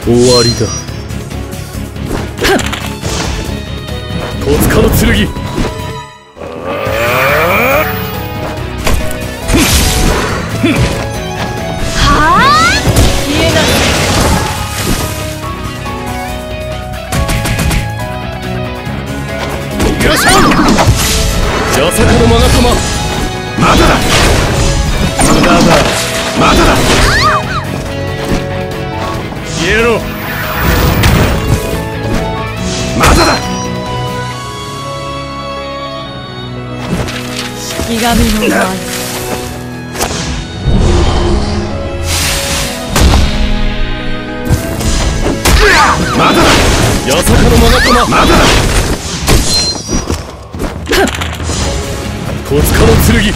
終わりだ。戸塚の剣。 はあ、消えなさい。よっしゃ、八坂の勾玉。まだだ。無駄だ。まだだ。消えろ。まだだ。 式神の舞。 まだだ。八坂の勾玉。まだだ。戸塚の剣。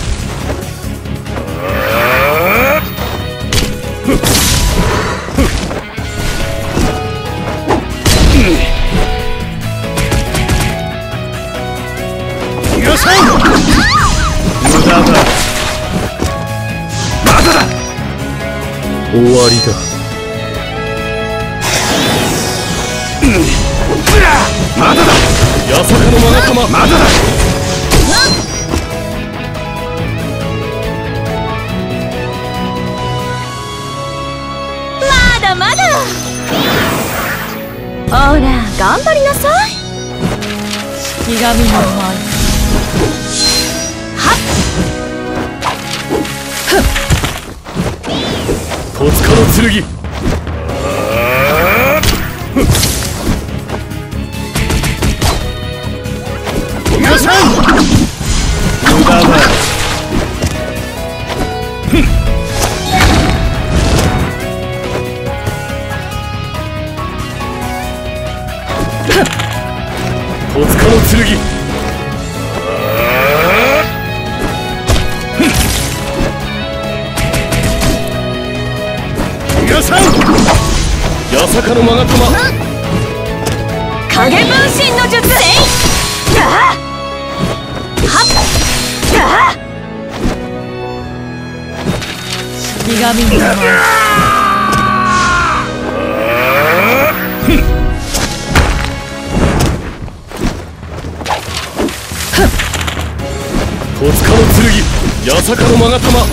よっしゃ、無駄だ。まだだ。終わりだ。まだだ。八坂の勾玉。まだだ。 まだまだ。ほら頑張りなさい。式神の舞。はっ。 戸塚の剣。よっしゃ、無駄だ。戸塚の剣。よっしゃ、八坂の勾玉。 影分身の術。はっ。式神の舞。 戸塚の剣。八坂の勾玉。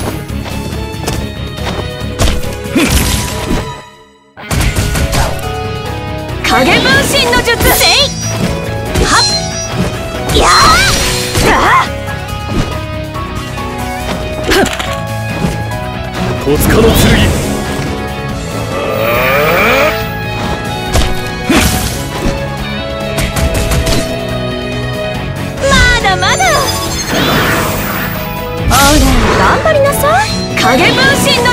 影分身の術。はっ。やあ。 戸塚の剣。 まだまだ。ほら頑張りなさい。影分身